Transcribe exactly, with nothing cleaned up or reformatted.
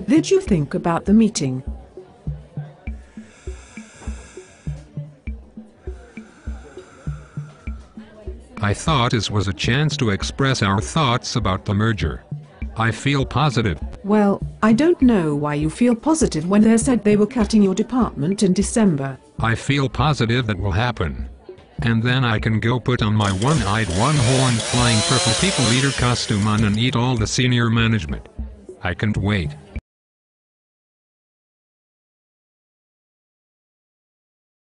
What did you think about the meeting? I thought this was a chance to express our thoughts about the merger. I feel positive. Well, I don't know why you feel positive when they said they were cutting your department in December. I feel positive that will happen. And then I can go put on my one-eyed, one-horned flying purple people eater costume on and eat all the senior management. I can't wait.